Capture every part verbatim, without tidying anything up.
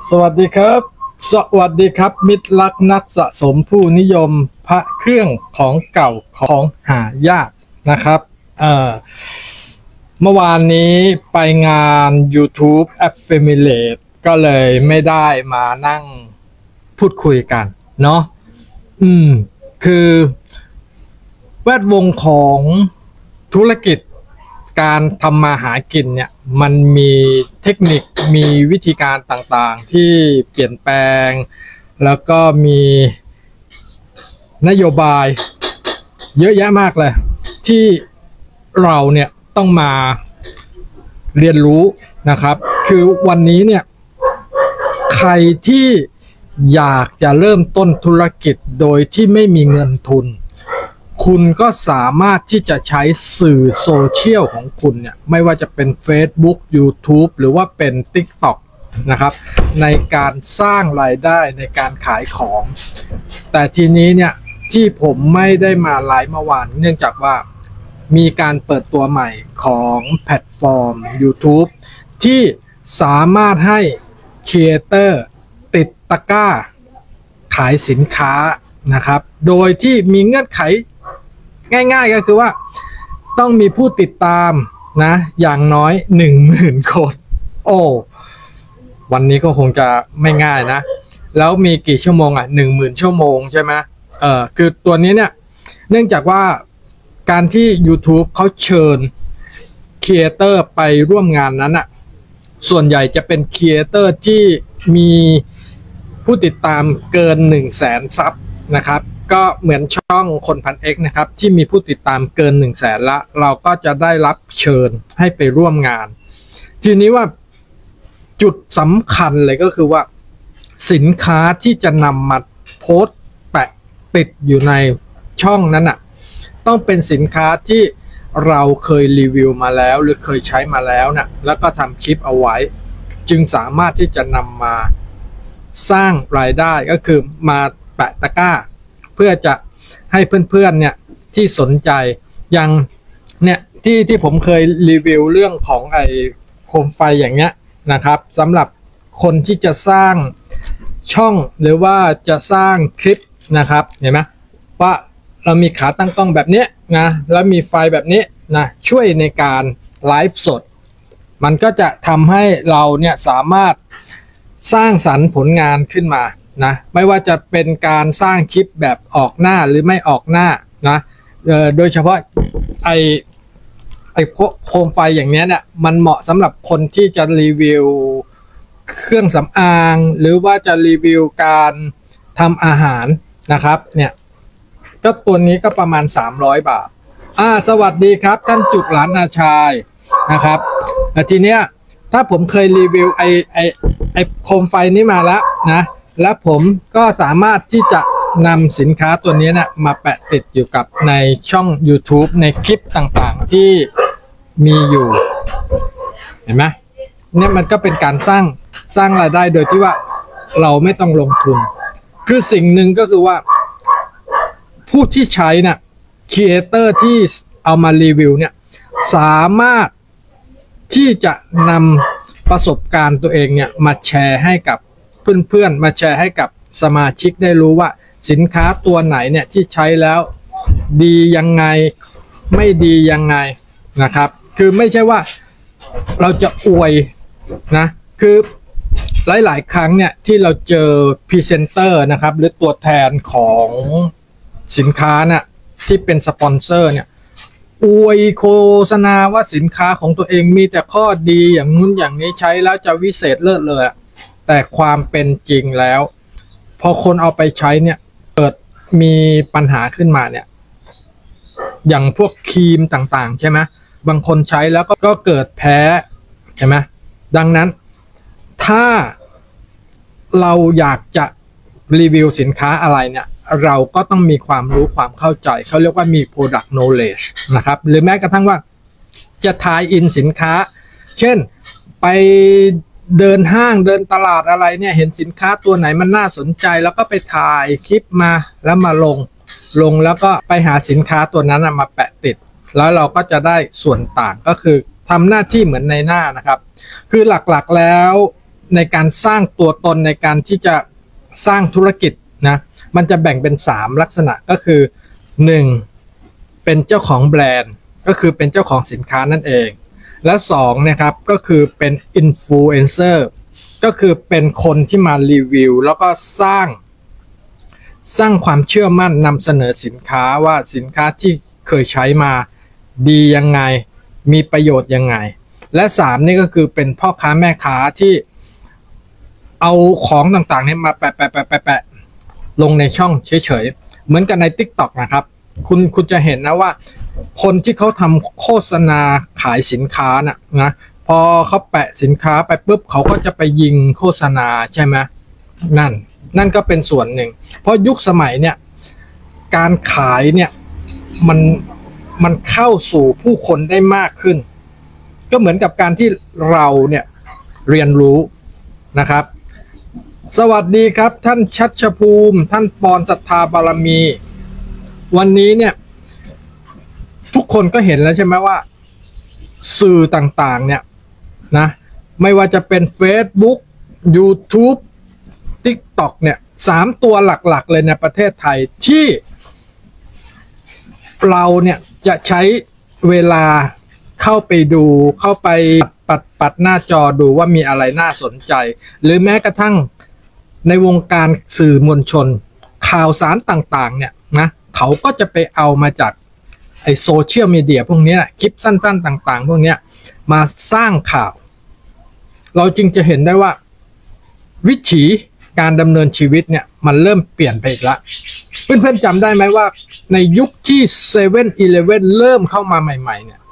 สวัสดีครับสวัสดีครับมิตรรักนักสะสมผู้นิยมพระเครื่องของเก่าของหายากนะครับเอ่อเมื่อวานนี้ไปงาน YouTube Affiliate ก็เลยไม่ได้มานั่งพูดคุยกันเนาะอืมคือแวดวงของธุรกิจการทำมาหากินเนี่ยมันมีเทคนิคมีวิธีการต่างๆที่เปลี่ยนแปลงแล้วก็มีนโยบายเยอะแยะมากเลยที่เราเนี่ยต้องมาเรียนรู้นะครับคือวันนี้เนี่ยใครที่อยากจะเริ่มต้นธุรกิจโดยที่ไม่มีเงินทุนคุณก็สามารถที่จะใช้สื่อโซเชียลของคุณเนี่ยไม่ว่าจะเป็น Facebook YouTube หรือว่าเป็น TikTok นะครับในการสร้างรายได้ในการขายของแต่ทีนี้เนี่ยที่ผมไม่ได้มาไลฟ์เมื่อวานเนื่องจากว่ามีการเปิดตัวใหม่ของแพลตฟอร์ม YouTube ที่สามารถให้ครีเอเตอร์ติดตะกร้าขายสินค้านะครับโดยที่มีเงื่อนไขง่ายๆก็คือว่าต้องมีผู้ติดตามนะอย่างน้อย หนึ่งหมื่น คนโอ้วันนี้ก็คงจะไม่ง่ายนะแล้วมีกี่ชั่วโมงอ่ะ หนึ่งหมื่น ชั่วโมงใช่ไหมเออคือตัวนี้เนี่ยเนื่องจากว่าการที่ YouTube เขาเชิญครีเอเตอร์ไปร่วมงานนั้นอ่ะส่วนใหญ่จะเป็นครีเอเตอร์ที่มีผู้ติดตามเกิน หนึ่งแสน ซับนะครับก็เหมือนช่องคนพัน X นะครับที่มีผู้ติดตามเกิน หนึ่งแสน ละเราก็จะได้รับเชิญให้ไปร่วมงานทีนี้ว่าจุดสำคัญเลยก็คือว่าสินค้าที่จะนำมาโพสต์แปะติดอยู่ในช่องนั้นน่ะต้องเป็นสินค้าที่เราเคยรีวิวมาแล้วหรือเคยใช้มาแล้วนะแล้วก็ทำคลิปเอาไว้จึงสามารถที่จะนำมาสร้างรายได้ก็คือมาแปะตะกร้าเพื่อจะให้เพื่อนๆเนี่ยที่สนใจอย่างเนี่ยที่ที่ผมเคยรีวิวเรื่องของไอ้โคมไฟอย่างเงี้ยนะครับสำหรับคนที่จะสร้างช่องหรือว่าจะสร้างคลิปนะครับเห็นไหมว่าเรามีขาตั้งกล้องแบบนี้นะแล้วมีไฟแบบนี้นะช่วยในการไลฟ์สดมันก็จะทำให้เราเนี่ยสามารถสร้างสรรค์ผลงานขึ้นมานะไม่ว่าจะเป็นการสร้างคลิปแบบออกหน้าหรือไม่ออกหน้านะโดยเฉพาะไอไอโคมไฟอย่างนี้เนี่ยมันเหมาะสำหรับคนที่จะรีวิวเครื่องสำอางหรือว่าจะรีวิวการทำอาหารนะครับเนี่ยก็ตัวนี้ก็ประมาณสามร้อยบาทอ่าสวัสดีครับท่านจุกหลานอาชายนะครับแต่ทีเนี้ยถ้าผมเคยรีวิวไอไอไอโคมไฟนี้มาแล้วนะและผมก็สามารถที่จะนำสินค้าตัวนี้นะมาแปะติดอยู่กับในช่อง YouTube ในคลิปต่างๆที่มีอยู่เห็นไหมเนี่ยมันก็เป็นการสร้างสร้างรายได้โดยที่ว่าเราไม่ต้องลงทุนคือสิ่งหนึ่งก็คือว่าผู้ที่ใช้นะ่ะครีเอเตอร์ที่เอามารีวิวเนี่ยสามารถที่จะนำประสบการณ์ตัวเองเนี่ยมาแชร์ให้กับเพื่อนๆมาแชร์ให้กับสมาชิกได้รู้ว่าสินค้าตัวไหนเนี่ยที่ใช้แล้วดียังไงไม่ดียังไงนะครับคือไม่ใช่ว่าเราจะอวยนะคือหลายๆครั้งเนี่ยที่เราเจอพรีเซนเตอร์นะครับหรือตัวแทนของสินค้าเนี่ยที่เป็นสปอนเซอร์เนี่ยอวยโฆษณาว่าสินค้าของตัวเองมีแต่ข้อดีอย่างนู้นอย่างนี้ใช้แล้วจะวิเศษเลิศเลยแต่ความเป็นจริงแล้วพอคนเอาไปใช้เนี่ยเกิดมีปัญหาขึ้นมาเนี่ยอย่างพวกครีมต่างๆใช่ไหมบางคนใช้แล้วก็เกิดแพ้ใช่ไหมดังนั้นถ้าเราอยากจะรีวิวสินค้าอะไรเนี่ยเราก็ต้องมีความรู้ความเข้าใจเขาเรียกว่ามี product knowledge นะครับหรือแม้กระทั่งว่าจะทายอินสินค้าเช่นไปเดินห้างเดินตลาดอะไรเนี่ยเห็นสินค้าตัวไหนมันน่าสนใจแล้วก็ไปถ่ายคลิปมาแล้วมาลงลงแล้วก็ไปหาสินค้าตัวนั้นมาแปะติดแล้วเราก็จะได้ส่วนต่างก็คือทำหน้าที่เหมือนในหน้านะครับคือหลักๆแล้วในการสร้างตัวตนในการที่จะสร้างธุรกิจนะมันจะแบ่งเป็นสามลักษณะก็คือหนึ่งเป็นเจ้าของแบรนด์ก็คือเป็นเจ้าของสินค้านั่นเองและสองนะครับก็คือเป็นอินฟลูเอนเซอร์ก็คือเป็นคนที่มารีวิวแล้วก็สร้างสร้างความเชื่อมั่นนำเสนอสินค้าว่าสินค้าที่เคยใช้มาดียังไงมีประโยชน์ยังไงและสามนี่ก็คือเป็นพ่อค้าแม่ค้าที่เอาของต่างๆนี้มาแปะแปะแปะแปะแปะลงในช่องเฉยๆเหมือนกันใน ติ๊กต็อก นะครับคุณคุณจะเห็นนะว่าคนที่เขาทำโฆษณาขายสินค้าน่ะนะพอเขาแปะสินค้าไปปุ๊บเขาก็จะไปยิงโฆษณาใช่ไหมนั่นนั่นก็เป็นส่วนหนึ่งเพราะยุคสมัยเนี่ยการขายเนี่ยมันมันเข้าสู่ผู้คนได้มากขึ้นก็เหมือนกับการที่เราเนี่ยเรียนรู้นะครับสวัสดีครับท่านชัชภูมิท่านปอนศรัทธาบารมีวันนี้เนี่ยทุกคนก็เห็นแล้วใช่ไหมว่าสื่อต่างๆเนี่ยนะไม่ว่าจะเป็น Facebook YouTubeติ๊กต็อก เนี่ยสามตัวหลักๆเลยในประเทศไทยที่เราเนี่ยจะใช้เวลาเข้าไปดูเข้าไปปัดปัดหน้าจอดูว่ามีอะไรน่าสนใจหรือแม้กระทั่งในวงการสื่อมวลชนข่าวสารต่างๆเนี่ยนะเขาก็จะไปเอามาจากไอโซเชียลมีเดียพวกนี้คลิปสั้นๆต่างๆพวกนี้มาสร้างข่าวเราจึงจะเห็นได้ว่าวิถีการดำเนินชีวิตเนี่ยมันเริ่มเปลี่ยนไปอีกละเพื่อนๆจำได้ไหมว่าในยุคที่เซเว่นอีเลฟเว่นเริ่มเข้ามาใหม่ๆเนี่ย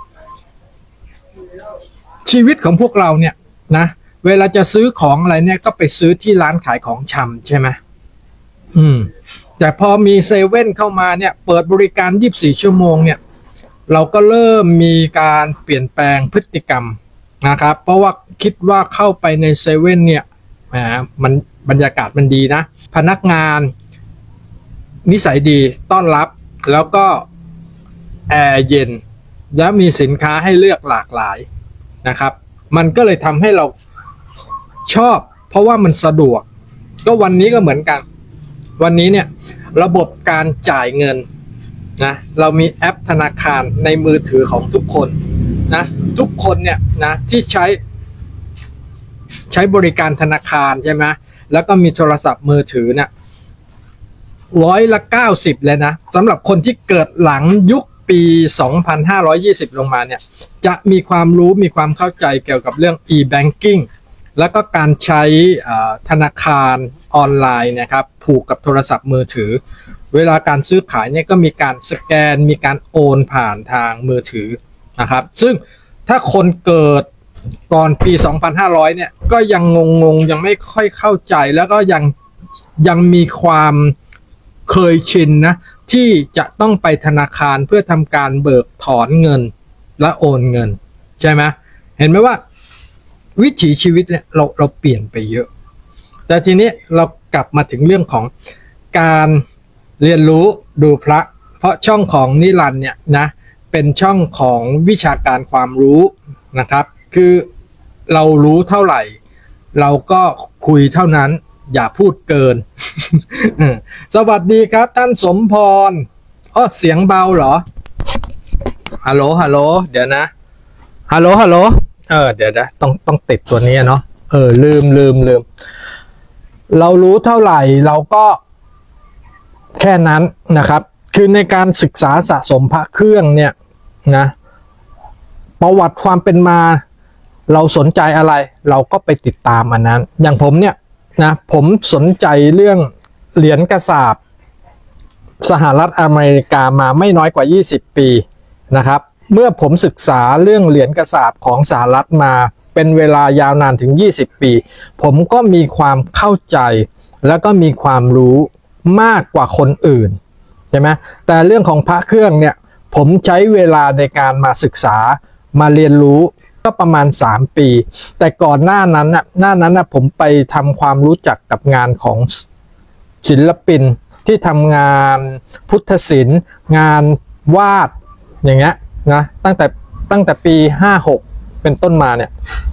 ชีวิตของพวกเราเนี่ยนะเวลาจะซื้อของอะไรเนี่ยก็ไปซื้อที่ร้านขายของชำใช่ไหมอืมแต่พอมีเซเว่นเข้ามาเนี่ยเปิดบริการยี่สิบสี่ชั่วโมงเนี่ยเราก็เริ่มมีการเปลี่ยนแปลงพฤติกรรมนะครับเพราะว่าคิดว่าเข้าไปในเซเว่นเนี่ยแหมมันบรรยากาศมันดีนะพนักงานนิสัยดีต้อนรับแล้วก็แอร์เย็นและมีสินค้าให้เลือกหลากหลายนะครับมันก็เลยทำให้เราชอบเพราะว่ามันสะดวกก็วันนี้ก็เหมือนกันวันนี้เนี่ยระบบการจ่ายเงินนะเรามีแอปธนาคารในมือถือของทุกคนนะทุกคนเนี่ยนะที่ใช้ใช้บริการธนาคารใช่ไหมแล้วก็มีโทรศัพท์มือถือเนี่ยร้อยละเก้าสิบเลยนะสำหรับคนที่เกิดหลังยุคปีสองพันห้าร้อยยี่สิบลงมาเนี่ยจะมีความรู้มีความเข้าใจเกี่ยวกับเรื่อง e-banking แล้วก็การใช้ธนาคารออนไลน์นะครับผูกกับโทรศัพท์มือถือเวลาการซื้อขายเนี่ยก็มีการสแกนมีการโอนผ่านทางมือถือนะครับซึ่งถ้าคนเกิดก่อนปีสองพันห้าร้อยเนี่ยก็ยังงงๆยังไม่ค่อยเข้าใจแล้วก็ยังยังมีความเคยชินนะที่จะต้องไปธนาคารเพื่อทำการเบิกถอนเงินและโอนเงินใช่ไหมเห็นไหมว่าวิถีชีวิตเนี่ยเราเราเปลี่ยนไปเยอะแต่ทีนี้เรากลับมาถึงเรื่องของการเรียนรู้ดูพระเพราะช่องของนิรันดร์เนี่ยนะเป็นช่องของวิชาการความรู้นะครับคือเรารู้เท่าไหร่เราก็คุยเท่านั้นอย่าพูดเกิน สวัสดีครับท่านสมพรอ้อเสียงเบาเหรอฮัลโหลฮัลโหลเดี๋ยวนะฮัลโหลฮัลโหลเออเดี๋ยวนะต้องต้องติดตัวนี้เนาะเออลืมลืมลืมเรารู้เท่าไหร่เราก็แค่นั้นนะครับคือในการศึกษาสะสมพระเครื่องเนี่ยนะประวัติความเป็นมาเราสนใจอะไรเราก็ไปติดตามอันนั้นอย่างผมเนี่ยนะผมสนใจเรื่องเหรียญกระสาบสหรัฐอเมริกามาไม่น้อยกว่ายี่สิบปีนะครับเมื่อผมศึกษาเรื่องเหรียญกระสาบของสหรัฐมาเป็นเวลายาวนานถึงยี่สิบปีผมก็มีความเข้าใจแล้วก็มีความรู้มากกว่าคนอื่นใช่ไหมแต่เรื่องของพระเครื่องเนี่ยผมใช้เวลาในการมาศึกษามาเรียนรู้ก็ประมาณสามปีแต่ก่อนหน้านั้นน่ะหน้านั้นน่ะผมไปทำความรู้จักกับงานของศิลปินที่ทำงานพุทธศิลป์งานวาดอย่างเงี้ยนะตั้งแต่ตั้งแต่ปีห้าหกเป็นต้นมาเนี่ย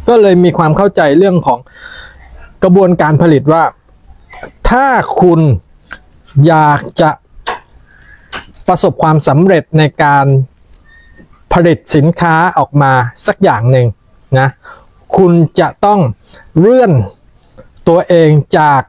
ก็เลยมีความเข้าใจเรื่องของกระบวนการผลิตว่าถ้าคุณอยากจะประสบความสำเร็จในการผลิตสินค้าออกมาสักอย่างหนึ่งนะคุณจะต้องเลื่อนตัวเองจาก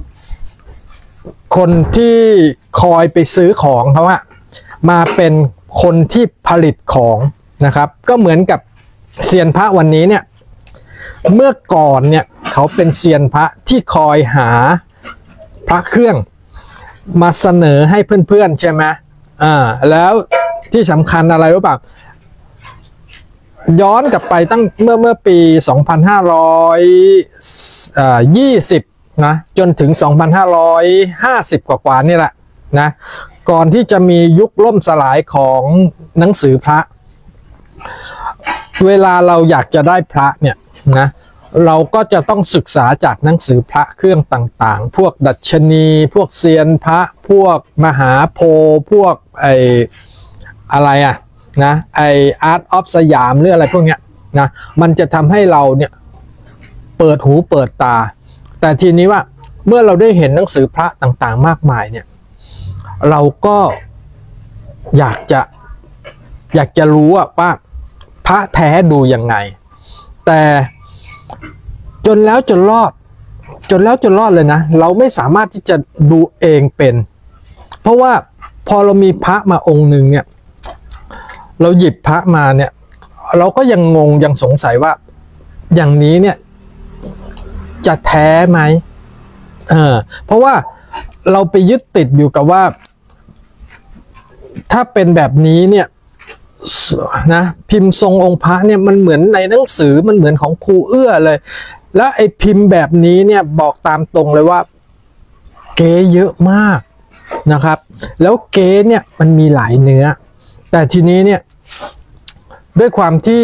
คนที่คอยไปซื้อของเขาอะมาเป็นคนที่ผลิตของนะครับก็เหมือนกับเซียนพระวันนี้เนี่ยเมื่อก่อนเนี่ยเขาเป็นเซียนพระที่คอยหาพระเครื่องมาเสนอให้เพื่อนๆใช่ไหมอ่าแล้วที่สำคัญอะไรรู้ป่ะย้อนกลับไปตั้งเมื่อเมื่อปีสองพันห้าร้อยยี่สิบนะจนถึงสองพันห้าร้อยห้าสิบกว่าๆนี่แหละนะก่อนที่จะมียุคล่มสลายของหนังสือพระเวลาเราอยากจะได้พระเนี่ยนะเราก็จะต้องศึกษาจากหนังสือพระเครื่องต่างๆพวกดัชนีพวกเซียนพระพวกมหาโพธิ์พวกไออะไรอะนะไออาร์ตออฟสยามหรืออะไรพวกเนี้ยนะมันจะทำให้เราเนี่ยเปิดหูเปิดตาแต่ทีนี้ว่าเมื่อเราได้เห็นหนังสือพระต่างๆมากมายเนี่ยเราก็อยากจะอยากจะรู้ว่าพระแท้ดูยังไงแต่จนแล้วจนรอดจนแล้วจนรอดเลยนะเราไม่สามารถที่จะดูเองเป็นเพราะว่าพอเรามีพระมาองค์หนึ่งเนี่ยเราหยิบพระมาเนี่ยเราก็ยังงงยังสงสัยว่าอย่างนี้เนี่ยจะแท้ไหมเออเพราะว่าเราไปยึดติดอยู่กับว่าถ้าเป็นแบบนี้เนี่ยนะพิมพ์ทรงองค์พระเนี่ยมันเหมือนในหนังสือมันเหมือนของครูเอื้อเลยแล้วไอ้พิมพ์แบบนี้เนี่ยบอกตามตรงเลยว่าเก๋เยอะมากนะครับแล้วเก๋เนี่ยมันมีหลายเนื้อแต่ทีนี้เนี่ยด้วยความที่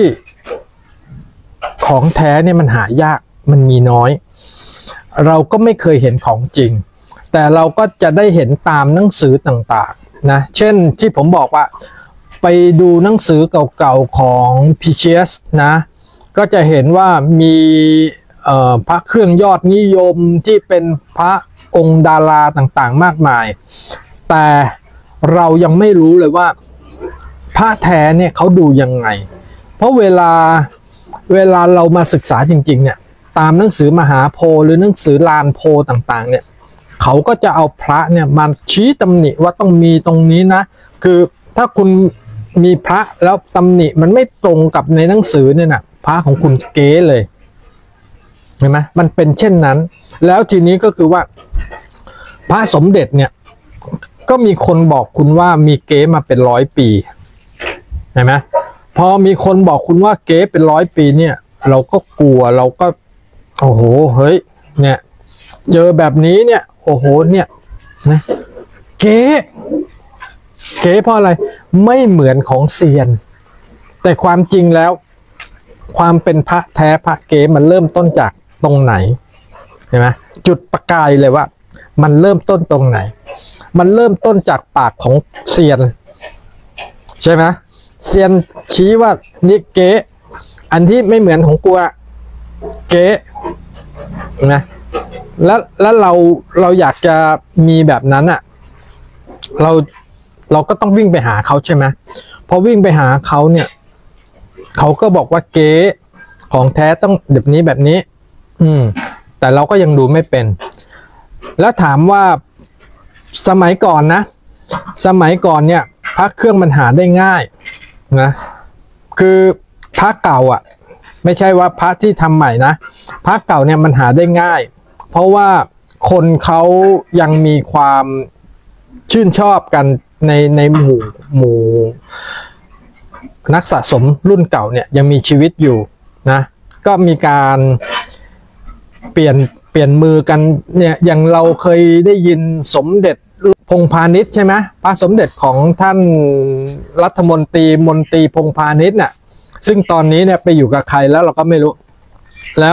ของแท้เนี่ยมันหายากมันมีน้อยเราก็ไม่เคยเห็นของจริงแต่เราก็จะได้เห็นตามหนังสือต่างๆนะเช่นที่ผมบอกว่าไปดูหนังสือเก่าๆของ พี จี เอส นะก็จะเห็นว่ามีพระเครื่องยอดนิยมที่เป็นพระองค์ดาราต่างๆมากมายแต่เรายังไม่รู้เลยว่าพระแท้เนี่ยเขาดูยังไงเพราะเวลาเวลาเรามาศึกษาจริงๆเนี่ยตามหนังสือมหาโพธิ์หรือหนังสือลานโพธิ์ต่างๆเนี่ยเขาก็จะเอาพระเนี่ยมาชี้ตำหนิว่าต้องมีตรงนี้นะคือถ้าคุณมีพระแล้วตำหนิมันไม่ตรงกับในหนังสือเนี่ยนะพระของคุณเก๋เลยเห็นไหมมันเป็นเช่นนั้นแล้วทีนี้ก็คือว่าพระสมเด็จเนี่ยก็มีคนบอกคุณว่ามีเก๋มาเป็นร้อยปีเห็นไหมพอมีคนบอกคุณว่าเก๋เป็นร้อยปีเนี่ยเราก็กลัวเราก็โอ้โหเฮ้ยเนี่ยเจอแบบนี้เนี่ยโอ้โหเนี่ยนะเก๋เก๋เพราะอะไรไม่เหมือนของเซียนแต่ความจริงแล้วความเป็นพระแท้พระเก๋มันเริ่มต้นจากตรงไหนเห็นไหมจุดประกายเลยว่ามันเริ่มต้นตรงไหนมันเริ่มต้นจากปากของเซียนใช่ไหมเซียนชี้ว่านี่เก๋อันที่ไม่เหมือนของกูอะเก๋นะแล้วแล้วเราเราอยากจะมีแบบนั้นอะเราเราก็ต้องวิ่งไปหาเขาใช่ไหมพอวิ่งไปหาเขาเนี่ยเขาก็บอกว่าเก๋ของแท้ต้องแบบนี้แบบนี้อืมแต่เราก็ยังดูไม่เป็นแล้วถามว่าสมัยก่อนนะสมัยก่อนเนี่ยพระเครื่องมันหาได้ง่ายนะคือพระเก่าอ่ะไม่ใช่ว่าพระที่ทำใหม่นะพระเก่าเนี่ยมันหาได้ง่ายเพราะว่าคนเขายังมีความชื่นชอบกันในในหมู่หมู่นักสะสมรุ่นเก่าเนี่ยยังมีชีวิตอยู่นะก็มีการเปลี่ยนเปลี่ยนมือกันเนี่ยอย่างเราเคยได้ยินสมเด็จพงษ์พาณิชย์ใช่ไหมพระสมเด็จของท่านรัฐมนตรีมนตรีพงษ์พาณิชย์น่ะซึ่งตอนนี้เนี่ยไปอยู่กับใครแล้วเราก็ไม่รู้แล้ว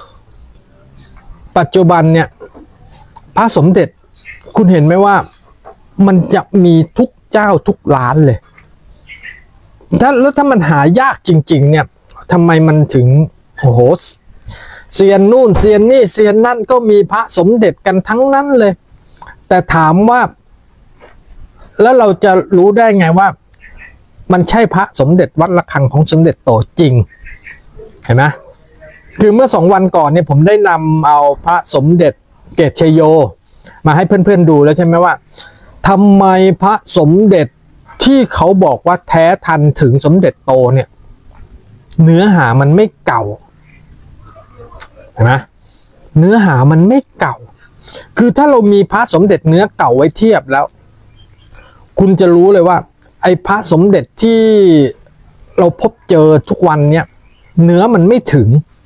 ปัจจุบันเนี่ยพระสมเด็จคุณเห็นไหมว่ามันจะมีทุกเจ้าทุกร้านเลยถ้าแล้วถ้ามันหายากจริงๆเนี่ยทำไมมันถึงโอ้โหเซียนนู่นเซียนนี่เซียนนั่นก็มีพระสมเด็จกันทั้งนั้นเลยแต่ถามว่าแล้วเราจะรู้ได้ไงว่ามันใช่พระสมเด็จวัดระฆังของสมเด็จโตจริงเห็นไหมคือเมื่อสองวันก่อนเนี่ยผมได้นำเอาพระสมเด็จเกศชโยมาให้เพื่อนๆดูแล้วใช่ไหมว่าทำไมพระสมเด็จที่เขาบอกว่าแท้ทันถึงสมเด็จโตเนี่ยเนื้อหามันไม่เก่าเห็นไหมเนื้อหามันไม่เก่าคือถ้าเรามีพระสมเด็จเนื้อเก่าไว้เทียบแล้วคุณจะรู้เลยว่าไอ้พระสมเด็จที่เราพบเจอทุกวันเนี่ยเนื้อมันไม่ถึง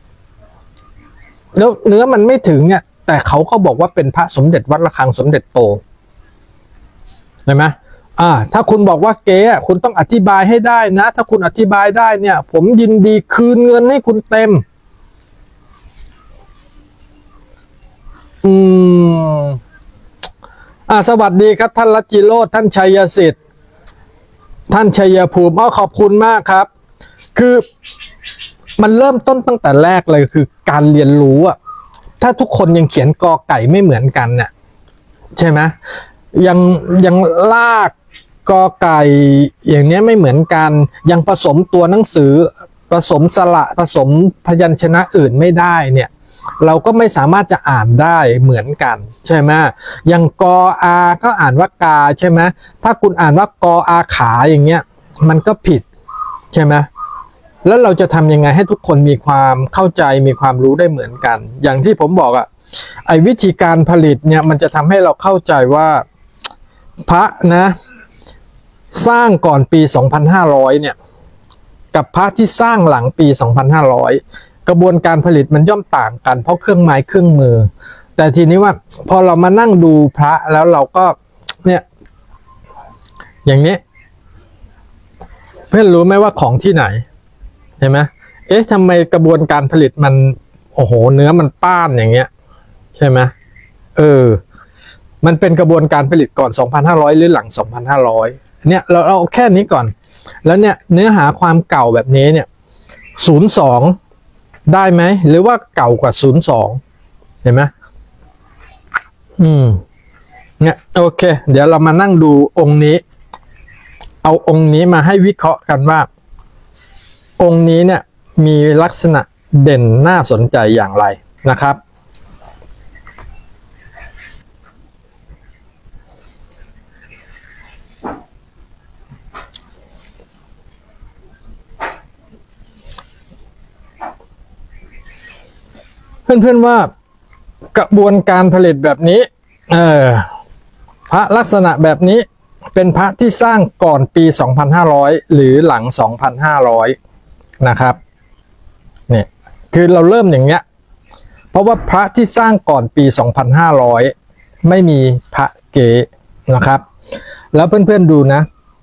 แล้วเนื้อมันไม่ถึงเนี่ยแต่เขาก็บอกว่าเป็นพระสมเด็จวัดระฆังสมเด็จโตเห็นไหมอ่าถ้าคุณบอกว่าเก๊คุณต้องอธิบายให้ได้นะถ้าคุณอธิบายได้เนี่ยผมยินดีคืนเงินให้คุณเต็มอืมอ่าสวัสดีครับท่านรัชจิโรจน์ท่านชัยสิทธิ์ท่านชัยภูมิอ๋อขอบคุณมากครับคือมันเริ่มต้นตั้งแต่แรกเลยคือการเรียนรู้อะถ้าทุกคนยังเขียนกอไก่ไม่เหมือนกันเนี่ยใช่ไหมยังยังลากกอไก่อย่างนี้ไม่เหมือนกันยังผสมตัวหนังสือผสมสระผสมพยัญชนะอื่นไม่ได้เนี่ยเราก็ไม่สามารถจะอ่านได้เหมือนกันใช่ไหมอย่างกออาก็อ่านว่ากาใช่ไหมถ้าคุณอ่านว่ากออาขาอย่างเงี้ยมันก็ผิดใช่ไหมแล้วเราจะทำยังไงให้ทุกคนมีความเข้าใจมีความรู้ได้เหมือนกันอย่างที่ผมบอกอะไอ้วิธีการผลิตเนี่ยมันจะทำให้เราเข้าใจว่าพระนะสร้างก่อนปีสองพันห้าร้อยเนี่ยกับพระที่สร้างหลังปีสองพันห้าร้อยกระบวนการผลิตมันย่อมต่างกันเพราะเครื่องไม้เครื่องมือแต่ทีนี้ว่าพอเรามานั่งดูพระแล้วเราก็เนี่ยอย่างนี้เพื่อนรู้ไหมว่าของที่ไหนเห็นไหมเอ๊ะทำไมกระบวนการผลิตมันโอ้โหเนื้อมันป้านอย่างเงี้ยใช่ไหมเออมันเป็นกระบวนการผลิตก่อนสองพันห้าร้อยหรือหลังสองพันห้าร้อยเนี่ยเราเอาแค่นี้ก่อนแล้วเนี่ยเนื้อหาความเก่าแบบนี้เนี่ยศูนย์สองได้ไหมหรือว่าเก่ากว่าศูนย์สองเห็นไหมอืมเนี่ยโอเคเดี๋ยวเรามานั่งดูองค์นี้เอาองค์นี้มาให้วิเคราะห์กันว่าองค์นี้เนี่ยมีลักษณะเด่นน่าสนใจอย่างไรนะครับเพื่อนๆว่ากระบวนการผลิตแบบนี้เออพระลักษณะแบบนี้เป็นพระที่สร้างก่อนปีสองพันห้าร้อยหรือหลังสองพันห้าร้อยนะครับเนี่ยคือเราเริ่มอย่างเงี้ยเพราะว่าพระที่สร้างก่อนปีสองพันห้าร้อยไม่มีพระเก๋นะครับแล้วเพื่อนๆดูนะ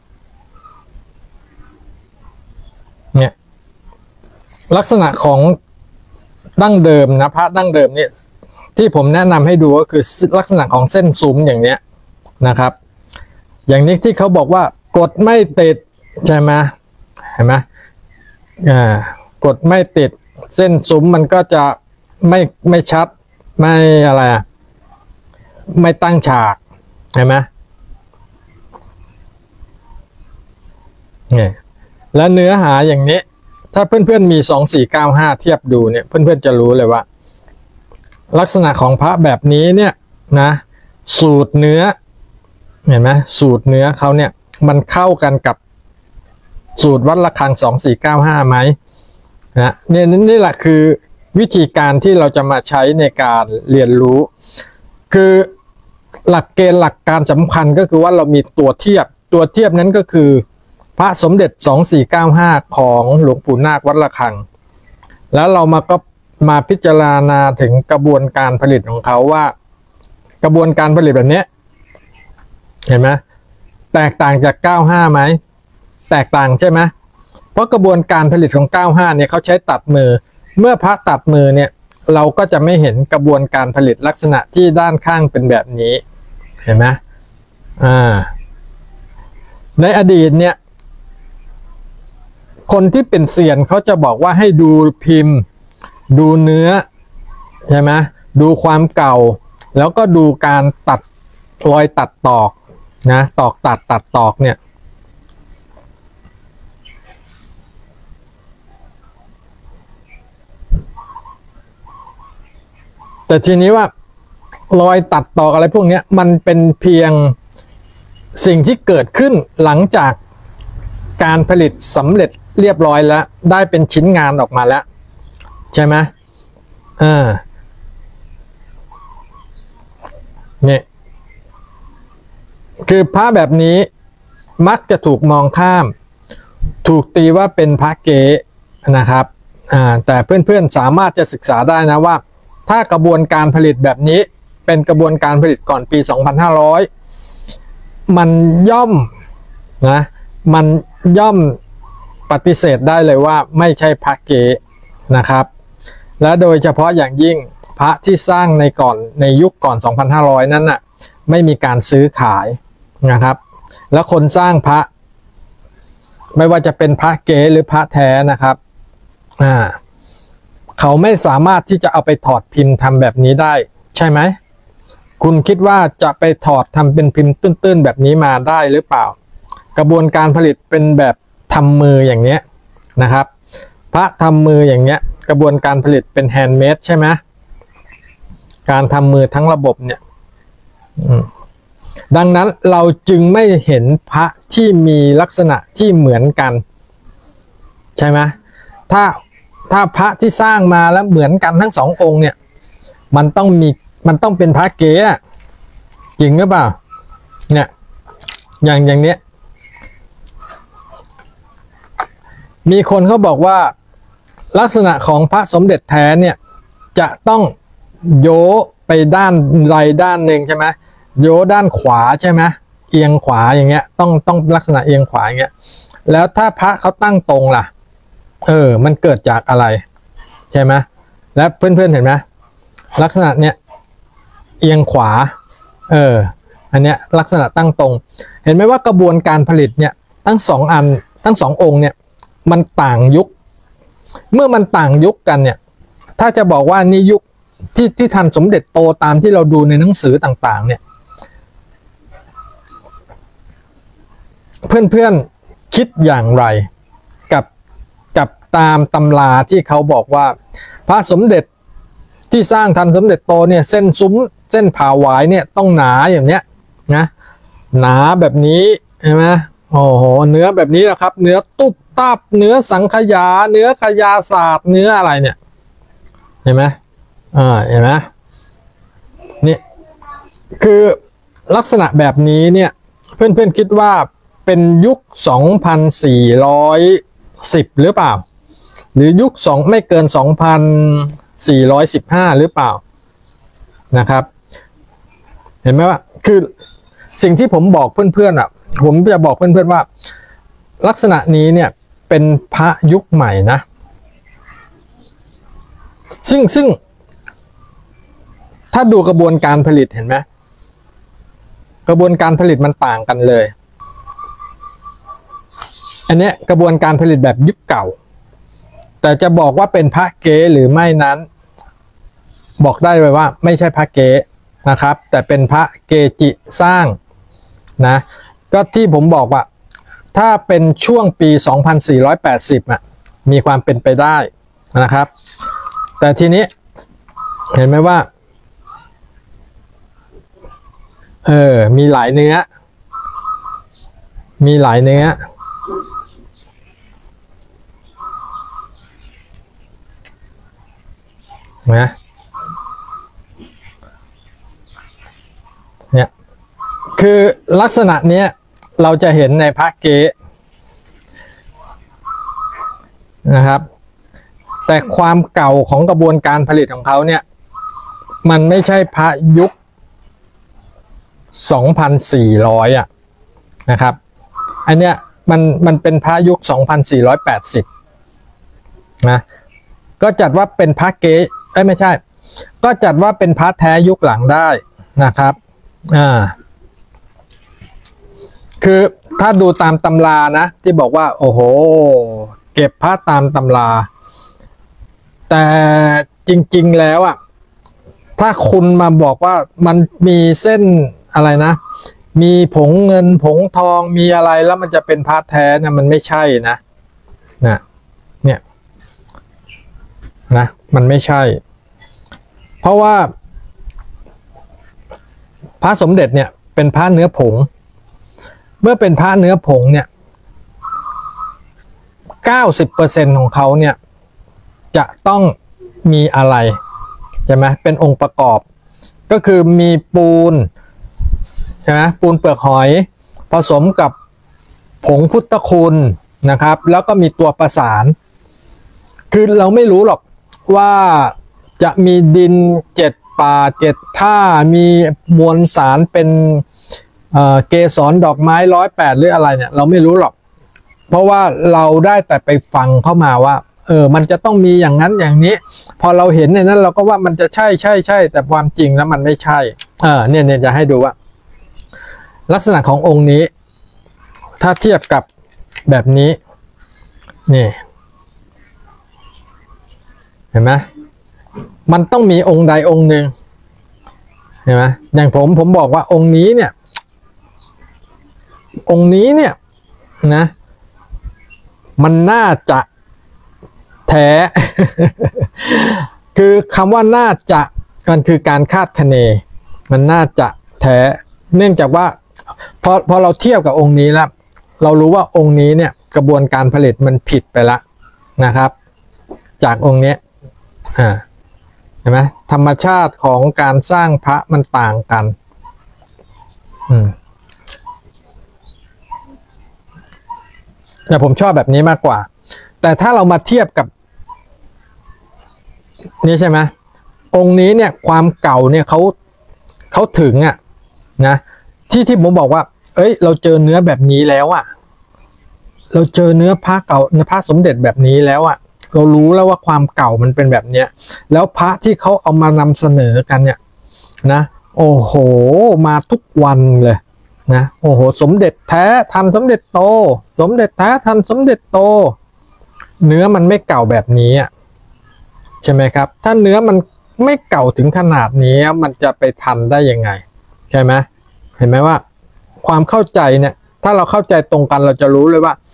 เนี่ยลักษณะของดั้งเดิมนะพระดั้งเดิมเนี่ยที่ผมแนะนำให้ดูก็คือลักษณะของเส้นซุ้มอย่างเนี้ยนะครับอย่างนี้ที่เขาบอกว่ากดไม่ติดใช่ไหมเห็นไหมอ่ากดไม่ติดเส้นซุ้มมันก็จะไม่ไม่ชัดไม่อะไรอ่ะไม่ตั้งฉากเห็นไหมเนี่ยแล้วเนื้อหาอย่างนี้ถ้าเพื่อนๆมีสองสี่เก้าห้าเทียบดูเนี่ยเพื่อนๆจะรู้เลยว่าลักษณะของพระแบบนี้เนี่ยนะสูตรเนื้อเห็นไหมสูตรเนื้อเขาเนี่ยมันเข้ากันกับสูตรวัดระฆังสองสี่เก้าห้าไหมนะเนี่ยนี่แหละคือวิธีการที่เราจะมาใช้ในการเรียนรู้คือหลักเกณฑ์หลักการสำคัญก็คือว่าเรามีตัวเทียบตัวเทียบนั้นก็คือพระสมเด็จสองสี่เก้าห้าของหลวงปู่นาควัดระฆังแล้วเรามาก็มาพิจารณาถึงกระบวนการผลิตของเขาว่ากระบวนการผลิตแบบนี้เห็นไหมแตกต่างจากเก้าห้าไหมแตกต่างใช่ไหมเพราะกระบวนการผลิตของเก้าห้าเนี่ยเขาใช้ตัดมือเมื่อพระตัดมือเนี่ยเราก็จะไม่เห็นกระบวนการผลิตลักษณะที่ด้านข้างเป็นแบบนี้เห็นไหมอ่าในอดีตเนี่ยคนที่เป็นเซียนเขาจะบอกว่าให้ดูพิมพ์ดูเนื้อใช่ไหมดูความเก่าแล้วก็ดูการตัดรอยตัดตอกนะตอกตัดตัดตอกเนี่ยแต่ทีนี้ว่ารอยตัดตอกอะไรพวกนี้มันเป็นเพียงสิ่งที่เกิดขึ้นหลังจากการผลิตสำเร็จเรียบร้อยแล้วได้เป็นชิ้นงานออกมาแล้วใช่ไหมอ่าเนี่ยคือพระแบบนี้มักจะถูกมองข้ามถูกตีว่าเป็นพระเก๊นะครับอ่าแต่เพื่อนๆสามารถจะศึกษาได้นะว่าถ้ากระบวนการผลิตแบบนี้เป็นกระบวนการผลิตก่อนปีสองพันห้าร้อยมันย่อมนะมันย่อมปฏิเสธได้เลยว่าไม่ใช่พระเก๊นะครับและโดยเฉพาะอย่างยิ่งพระที่สร้างในก่อนในยุคก่อนสองพันห้าร้อยนั้นน่ะไม่มีการซื้อขายนะครับแล้วคนสร้างพระไม่ว่าจะเป็นพระเก๊หรือพระแท้นะครับอ่าเขาไม่สามารถที่จะเอาไปถอดพิมพ์ทำแบบนี้ได้ใช่ไหมคุณคิดว่าจะไปถอดทำเป็นพิมพ์ตื้นๆแบบนี้มาได้หรือเปล่ากระบวนการผลิตเป็นแบบทำมืออย่างเนี้ยนะครับพระทำมืออย่างเนี้ยกระบวนการผลิตเป็นแฮนด์เมดใช่ไหมการทำมือทั้งระบบเนี่ยดังนั้นเราจึงไม่เห็นพระที่มีลักษณะที่เหมือนกันใช่ไหมถ้าถ้าพระที่สร้างมาแล้วเหมือนกันทั้งสององค์เนี่ยมันต้องมีมันต้องเป็นพระเก๊จริงหรือเปล่าเนี่ยอย่างอย่างเนี้ยมีคนเขาบอกว่าลักษณะของพระสมเด็จแท้เนี่ยจะต้องโยไปด้านใดด้านหนึ่งใช่ไหมโยด้านขวาใช่ไหมเอียงขวาอย่างเงี้ยต้องต้องลักษณะเอียงขวาอย่างเงี้ยแล้วถ้าพระเขาตั้งตรงล่ะเออมันเกิดจากอะไรใช่ไหมแล้วเพื่อนๆเห็นไหมลักษณะเนี้ยเอียงขวาเอออันเนี้ยลักษณะตั้งตรงเห็นไหมว่ากระบวนการผลิตเนี่ยทั้งสองอันทั้งสององค์เนี่ยมันต่างยุคเมื่อมันต่างยุคกันเนี่ยถ้าจะบอกว่านี่ยุคที่ที่ทันสมเด็จโตตามที่เราดูในหนังสือต่างๆเนี่ยเพื่อนๆคิดอย่างไรกับกับตามตำราที่เขาบอกว่าพระสมเด็จที่สร้างทันสมเด็จโตเนี่ยเส้นซุ้มเส้นผ่าหวายเนี่ยต้องหนาอย่างเนี้ยนะหนาแบบนี้ใช่ไหมโอ้โหเนื้อแบบนี้นะครับเนื้อตุบตับเนื้อสังขยาเนื้อขยาศาสตร์เนื้ออะไรเนี่ยเห็นไหมอ่าเห็นไหมนี่คือลักษณะแบบนี้เนี่ยเพื่อนๆคิดว่าเป็นยุคสองพันสี่ร้อยสิบหรือเปล่าหรือยุคสองไม่เกินสองพันสี่ร้อยสิบห้าหรือเปล่านะครับเห็นไหมว่าคือสิ่งที่ผมบอกเพื่อนๆอ่ะผมจะบอกเพื่อนๆว่าลักษณะนี้เนี่ยเป็นพระยุคใหม่นะซึ่งซึ่งถ้าดูกระบวนการผลิตเห็นไหมกระบวนการผลิตมันต่างกันเลยอันนี้กระบวนการผลิตแบบยุคเก่าแต่จะบอกว่าเป็นพระเก๊หรือไม่นั้นบอกได้เลยว่าไม่ใช่พระเก๊นะครับแต่เป็นพระเกจิสร้างนะก็ที่ผมบอกว่าถ้าเป็นช่วงปีสองพันสี่ร้อยแปดสิบอ่ะมีความเป็นไปได้นะครับแต่ทีนี้เห็นไหมว่าเออมีหลายเนื้อมีหลายเนื้อนะเนี่ยคือลักษณะเนี้ยเราจะเห็นในพระเก๊นะครับแต่ความเก่าของกระบวนการผลิตของเขาเนี่ยมันไม่ใช่พระยุค สองพันสี่ร้อย อ่ะนะครับอันเนี้ยมันมันเป็นพระยุคสองพันสี่ร้อยแปดสิบนะก็จัดว่าเป็นพระเก๊เอ้ยไม่ใช่ก็จัดว่าเป็นพระแท้ยุคหลังได้นะครับอ่าคือถ้าดูตามตำรานะที่บอกว่าโอ้โหเก็บพระตามตำราแต่จริงๆแล้วอ่ะถ้าคุณมาบอกว่ามันมีเส้นอะไรนะมีผงเงินผงทองมีอะไรแล้วมันจะเป็นพระแท้นะมันไม่ใช่นะนะเนี่ยนะมันไม่ใช่เพราะว่าพระสมเด็จเนี่ยเป็นพระเนื้อผงเมื่อเป็นพระเนื้อผงเนี่ย เก้าสิบเปอร์เซ็นต์ ของเขาเนี่ยจะต้องมีอะไรใช่ไหมเป็นองค์ประกอบก็คือมีปูนใช่ไหมปูนเปลือกหอยผสมกับผงพุทธคุณนะครับแล้วก็มีตัวประสานคือเราไม่รู้หรอกว่าจะมีดินเจ็ดป่าเจ็ดท่ามีมวลสารเป็นเอ่อเกสรดอกไม้ร้อยแปดหรืออะไรเนี่ยเราไม่รู้หรอกเพราะว่าเราได้แต่ไปฟังเข้ามาว่าเออมันจะต้องมีอย่างนั้นอย่างนี้พอเราเห็นในนั้นเราก็ว่ามันจะใช่ใช่ใช่แต่ความจริงแล้วมันไม่ใช่เออเนี่ยเนี่ยจะให้ดูว่าลักษณะขององค์นี้ถ้าเทียบกับแบบนี้นี่เห็นไหมมันต้องมีองค์ใดองค์หนึ่งเห็นไหมอย่างผมผมบอกว่าองค์นี้เนี่ยองค์นี้เนี่ยนะมันน่าจะแท้ คือคำว่าน่าจะมันคือการคาดคะเนมันน่าจะแท้เนื่องจากว่าพอพอเราเทียบกับองค์นี้แล้วเรารู้ว่าองค์นี้เนี่ยกระบวนการผลิตมันผิดไปละนะครับจากองค์นี้อ่าเห็นไหมธรรมชาติของการสร้างพระมันต่างกันอืมแต่ผมชอบแบบนี้มากกว่าแต่ถ้าเรามาเทียบกับนี่ใช่ไหมองค์นี้เนี่ยความเก่าเนี่ยเขาเขาถึงอ่ะนะที่ที่ผมบอกว่าเอ้ยเราเจอเนื้อแบบนี้แล้วอ่ะเราเจอเนื้อพระเก่าเนื้อพระสมเด็จแบบนี้แล้วอ่ะเรารู้แล้วว่าความเก่ามันเป็นแบบเนี้ยแล้วพระที่เขาเอามานำเสนอกันเนี่ยนะโอ้โหมาทุกวันเลยนะโอ้โหสมเด็จแท้ทันสมเด็จโตสมเด็จแท้ทันสมเด็จโตเนื้อมันไม่เก่าแบบนี้อ่ะใช่ไหมครับถ้าเนื้อมันไม่เก่าถึงขนาดนี้มันจะไปทันได้ยังไงใช่ไหมเห็นไหมว่าความเข้าใจเนี่ยถ้าเราเข้าใจตรงกันเราจะรู้เลยว่า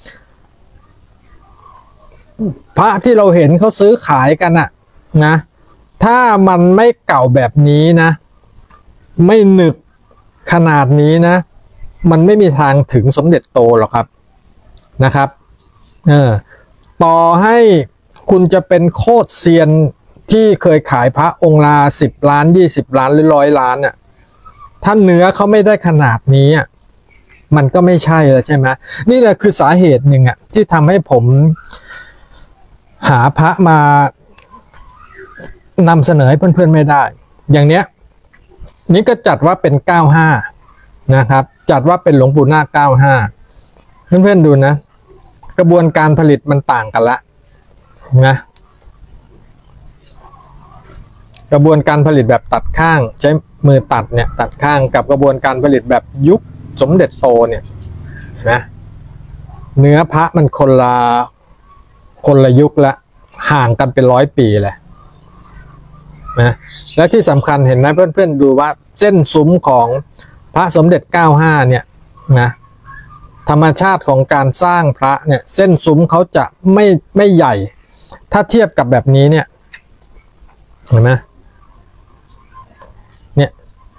พระที่เราเห็นเขาซื้อขายกันอะนะถ้ามันไม่เก่าแบบนี้นะไม่หนึกขนาดนี้นะมันไม่มีทางถึงสมเด็จโตหรอกครับนะครับเออต่อให้คุณจะเป็นโคตรเซียนที่เคยขายพระองค์ละสิบล้านยี่สิบล้านหรือร้อยล้านเนี่ยถ้าเนื้อเขาไม่ได้ขนาดนี้อ่ะมันก็ไม่ใช่แล้วใช่ไหมนี่แหละคือสาเหตุหนึ่งอ่ะที่ทำให้ผมหาพระมานำเสนอให้เพื่อนๆไม่ได้อย่างเนี้ยนี่ก็จัดว่าเป็นเก้าห้านะครับจัดว่าเป็นหลวงปู่นาคเก้าห้าเพื่อนๆดูนะกระบวนการผลิตมันต่างกันละนะกระบวนการผลิตแบบตัดข้างใช้มือตัดเนี่ยตัดข้างกับกระบวนการผลิตแบบยุคสมเด็จโตเนี่ยนะเนื้อพระมันคนละคนละยุคละห่างกันเป็นร้อยปีเลยนะและที่สำคัญเห็นไหมเพื่อนๆดูว่าเส้นซุ้มของพระสมเด็จเก้าห้าเนี่ยนะธรรมชาติของการสร้างพระเนี่ยเส้นซุ้มเขาจะไม่ไม่ใหญ่ถ้าเทียบกับแบบนี้เนี่ยเห็นไหมเนี่ย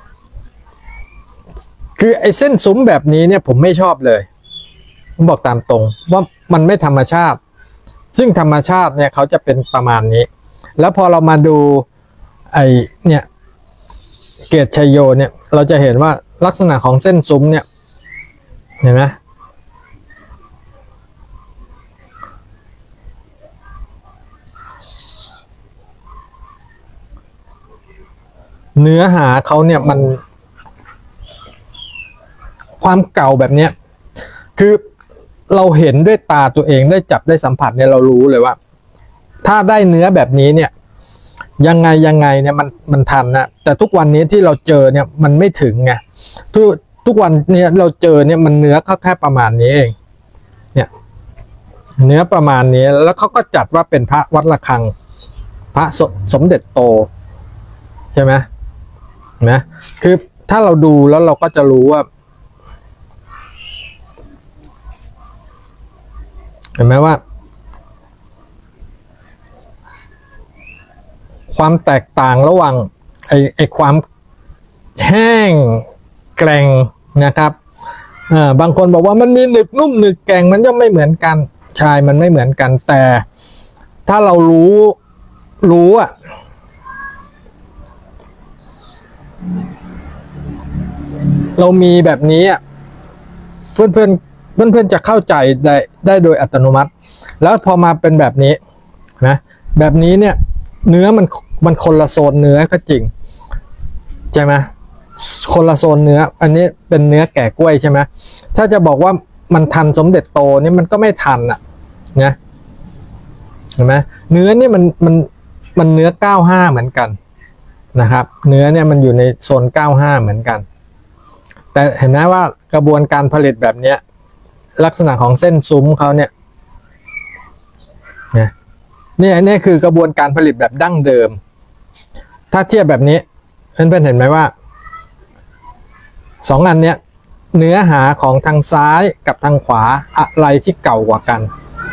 คือไอ้เส้นซุ้มแบบนี้เนี่ยผมไม่ชอบเลยผมบอกตามตรงว่ามันไม่ธรรมชาติซึ่งธรรมชาติเนี่ยเขาจะเป็นประมาณนี้แล้วพอเรามาดูไอ้เนี่ยเกศชัยโยเนี่ยเราจะเห็นว่าลักษณะของเส้นซุ้มเนี่ยเห็นไหมเนื้อหาเขาเนี่ยมันความเก่าแบบเนี้ยคือเราเห็นด้วยตาตัวเองได้จับได้สัมผัสเนี่ยเรารู้เลยว่าถ้าได้เนื้อแบบนี้เนี่ยยังไงยังไงเนี่ยมันมันทันนะแต่ทุกวันนี้ที่เราเจอเนี่ยมันไม่ถึงไงทุกทุกวันนี้เราเจอเนี่ยมันเนื้อแค่ประมาณนี้เองเนี่ยเนื้อประมาณนี้แล้วเขาก็จัดว่าเป็นพระวัดระฆังพระสสมเด็จโตใช่ไหมเห็นไหมคือถ้าเราดูแล้วเราก็จะรู้ว่าเห็นไหมว่าความแตกต่างระหว่างไอไอความแห้งแกร่งนะครับอ่าบางคนบอกว่ามันมีหนึบนุ่มหนึบแกร่งมันจะไม่เหมือนกันใช่มันไม่เหมือนกันแต่ถ้าเรารู้รู้อะเรามีแบบนี้อ่ะเพื่อนเพื่อนเพื่อนเพื่อนจะเข้าใจได้ได้โดยอัตโนมัติแล้วพอมาเป็นแบบนี้นะแบบนี้เนี่ยเนื้อมันมันคนละโซนเนื้อก็จริงใช่ไหมคนละโซนเนื้ออันนี้เป็นเนื้อแก่กล้วยใช่ไหมถ้าจะบอกว่ามันทันสมเด็จโตนี่มันก็ไม่ทันอ่ะนะเห็นไหมเนื้อนี่มันมันมันเนื้อเก้าห้าเหมือนกันนะครับเนื้อเนี่ยมันอยู่ในโซนเก้าห้าเหมือนกันแต่เห็นไหมว่ากระบวนการผลิตแบบเนี้ยลักษณะของเส้นซุ้มเขาเนี่ยเนี่ยนี่นี่คือกระบวนการผลิตแบบดั้งเดิมถ้าเทียบแบบนี้เพื่อนๆเห็นไหมว่าสองอันเนี้ยเนื้อหาของทางซ้ายกับทางขวาอะไรที่เก่ากว่ากัน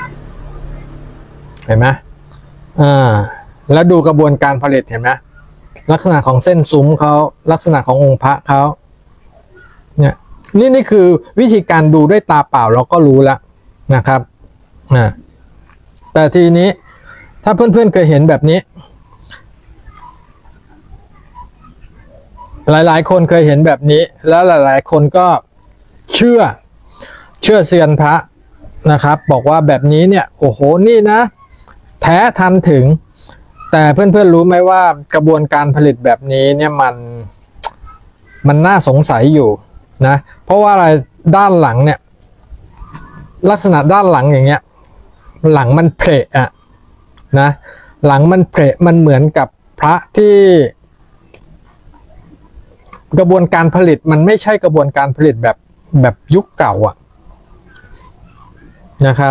เห็นไหมอ่าแล้วดูกระบวนการผลิตเห็นไหมลักษณะของเส้นซุ้มเขาลักษณะขององค์พระเขาเนี่ยนี่นี่คือวิธีการดูด้วยตาเปล่าเราก็รู้แล้วนะครับนะแต่ทีนี้ถ้าเพื่อนๆเคยเห็นแบบนี้หลายๆคนเคยเห็นแบบนี้แล้วหลายๆคนก็เชื่อเชื่อเซียนพระนะครับบอกว่าแบบนี้เนี่ยโอ้โหนี่นะแท้ทันถึงแต่เพื่อนๆรู้ไหมว่ากระบวนการผลิตแบบนี้เนี่ยมันมันน่าสงสัยอยู่นะเพราะว่าอะไรด้านหลังเนี่ยลักษณะด้านหลังอย่างเงี้ยหลังมันเพลอะนะหลังมันเพลมันเหมือนกับพระที่กระบวนการผลิตมันไม่ใช่กระบวนการผลิตแบบแบบยุคเก่าอะนะครับ